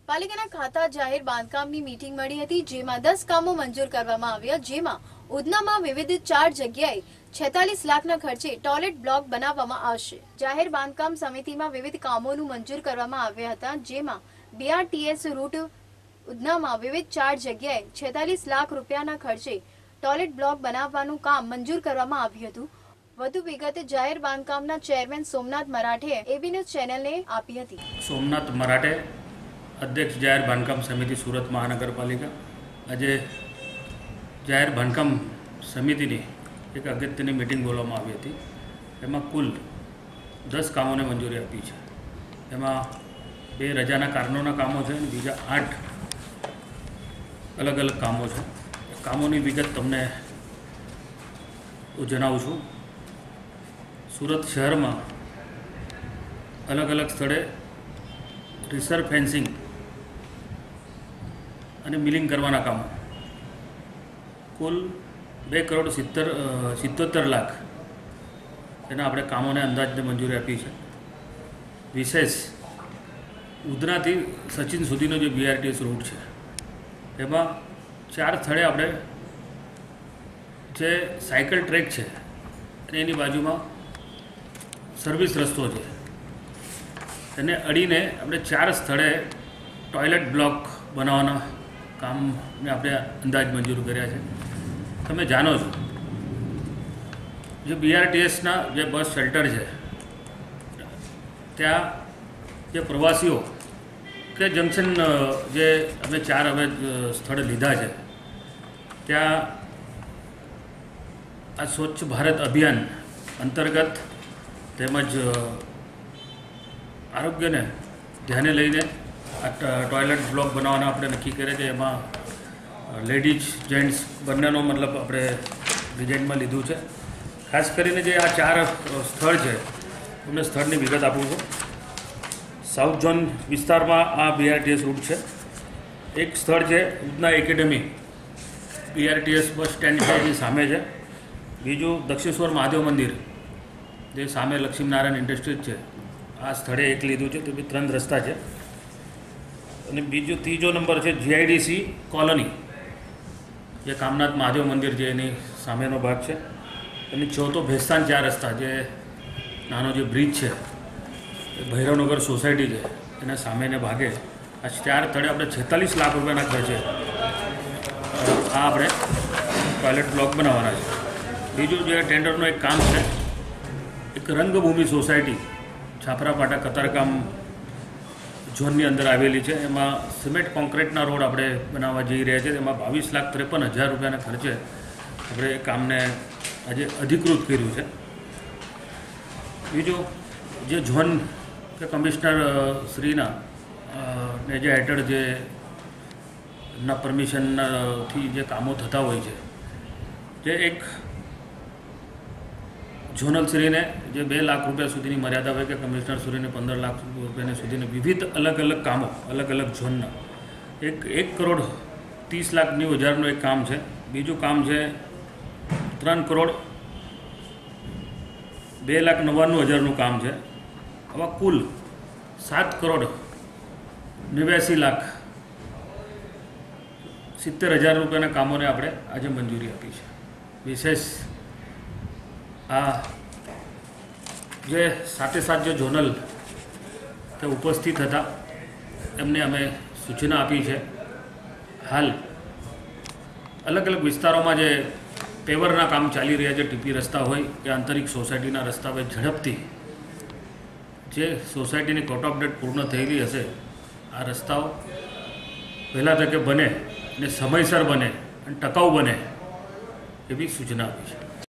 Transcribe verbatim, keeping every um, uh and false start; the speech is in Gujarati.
પાલિકાના ખાતા જાહેર બાંધકામની મીટિંગ મળી હતી, જેમાં દસ કામો મંજૂર કરવામાં આવ્યા, જેમાં ઉધનામાં વિવિધ ચાર જગ્યાએ છેતાલીસ લાખના ખર્ચે ટોયલેટ બ્લોક બનાવવામાં આવશે। જાહેર બાંધકામ સમિતિમાં વિવિધ કામોનું મંજૂર કરવામાં આવ્યા હતા, જેમાં બીઆરટીએસ રૂટ ઉધનામાં વિવિધ ચાર જગ્યાએ છેતાલીસ લાખ રૂપિયાના ખર્ચે ટોયલેટ બ્લોક બનાવવાનું કામ મંજૂર કરવામાં આવ્યું હતું। વધુ વિગત જાહેર બાંધકામના chairman Somnath Marathe AB news ચેનલને આપી હતી। સોમનાથ મરાઠે, અધ્યક્ષ જાહેર બાંધકામ સમિતિ સુરત મહાનગરપાલિકા। આજે જાહેર બાંધકામ સમિતિની એક અગત્યની મિટિંગ બોલવામાં આવી હતી। એમાં કુલ દસ કામોને મંજૂરી આપી છે। એમાં બે રજાના કારણોના કામો છે અને બીજા આઠ અલગ અલગ કામો છે। કામોની વિગત તમને હું જણાવું છું। સુરત શહેરમાં અલગ અલગ સ્થળે રિસર્વ ફેન્સિંગ અને મિલિંગ કરવાના કામો કુલ બે કરોડ સિત્તેર સિત્તોતેર લાખ એના આપણે કામોને અંદાજને મંજૂરી આપી છે। વિશેષ ઉધનાથી સચિન સુધીનો જે બીઆરટીએસ રૂટ છે એમાં ચાર સ્થળે આપણે જે સાયકલ ટ્રેક છે અને એની બાજુમાં સર્વિસ રસ્તો છે એને અડીને આપણે ચાર સ્થળે ટોયલેટ બ્લોક બનાવવાના કામને આપણે અંદાજ મંજૂર કર્યા છે। તમે જાણો છો જે બીઆરટીએસના જે બસ શેલ્ટર છે ત્યાં જે પ્રવાસીઓ કે જંકશન જે અમે ચાર હવે સ્થળ લીધા છે ત્યાં આ સ્વચ્છ ભારત અભિયાન અંતર્ગત તેમજ આરોગ્યને ધ્યાને લઈને આ ટોયલેટ બ્લોક બનાવવાના આપણે નક્કી કર્યા છે। એમાં લેડીઝ જેન્ટ્સ બંનેનો મતલબ આપણે ડિઝાઇનમાં લીધું છે। ખાસ કરીને જે આ ચાર સ્થળ છે તમને સ્થળની વિગત આપું છું। સાઉથ ઝોન વિસ્તારમાં આ બીઆરટીએસ રૂટ છે। એક સ્થળ છે Udhna academy BRTS bus stand છે એની સામે છે। બીજું દક્ષિણેશ્વર મહાદેવ મંદિર જે સામે લક્ષ્મીનારાયણ ઇન્ડસ્ટ્રીઝ છે આ સ્થળે એક લીધું છે। તો બી ત્રણ રસ્તા છે। અને બીજો ત્રીજો નંબર છે જીઆઈડીસી કોલોની જે કામનાથ મહાદેવ મંદિર છે એની સામેનો ભાગ છે। અને ચોથો ભેસ્તાન ચાર રસ્તા જે નાનો જે બ્રિજ છે એ ભૈરવનગર સોસાયટી છે એના સામેને ભાગે આ ચાર સ્થળે આપણે છેતાલીસ લાખ રૂપિયાના ખર્ચે આ આપણે ટોયલેટ બ્લોક બનાવવાના છે। બીજું જે ટેન્ડરનું એક કામ છે એક રંગભૂમિ સોસાયટી છાપરાપાટા કતારગામ ઝોનની અંદર આવેલી છે। એમાં સિમેન્ટ કોન્ક્રીટના રોડ આપણે બનાવવા જઈ રહ્યા છીએ। એમાં બાવીસ લાખ ત્રેપન હજાર રૂપિયાના ખર્ચે આપણે એ કામને આજે અધિકૃત કર્યું છે। બીજું જે ઝોન કે કમિશનર શ્રીના ને જે હેઠળ જે ના પરમિશનથી જે કામો થતા હોય છે જે એક ઝોનલ શ્રીને જે બે લાખ રૂપિયા સુધીની મર્યાદા હોય કે કમિશનર શ્રીને પંદર લાખ રૂપિયાની સુધીની વિવિધ અલગ અલગ કામો અલગ અલગ ઝોનના એક એક કરોડ ત્રીસ લાખ નેવું હજારનું એક કામ છે। બીજું કામ છે ત્રણ કરોડ બે લાખ નવ્વાણું હજારનું કામ છે। આવા કુલ સાત કરોડ નેવ્યાસી લાખ સિત્તેર હજાર રૂપિયાના કામોને આપણે આજે મંજૂરી આપી છે। વિશેષ આ જે સાથે સાથ જે ઝોનલ તે ઉપસ્થિત હતા એમને અમે સૂચના આપી છે। હાલ અલગ અલગ વિસ્તારોમાં જે પેવરના કામ ચાલી રહ્યા છે, ટીપી રસ્તા હોય કે આંતરિક સોસાયટીના રસ્તા હોય, ઝડપથી જે સોસાયટીની કોટ ઓફ ડેટ પૂર્ણ થયેલી હશે આ રસ્તાઓ વહેલા તકે બને અને સમયસર બને અને ટકાઉ બને એવી સૂચના આપી છે।